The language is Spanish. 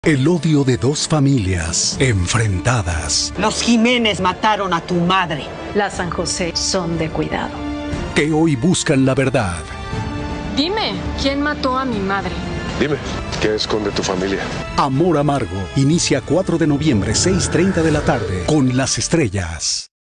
El odio de dos familias enfrentadas Los Jiménez mataron a tu madre. Las San José son de cuidado. que hoy buscan la verdad. Dime, ¿quién mató a mi madre? Dime, ¿qué esconde tu familia? Amor Amargo inicia 4 de noviembre, 6:30 de la tarde, con Las Estrellas.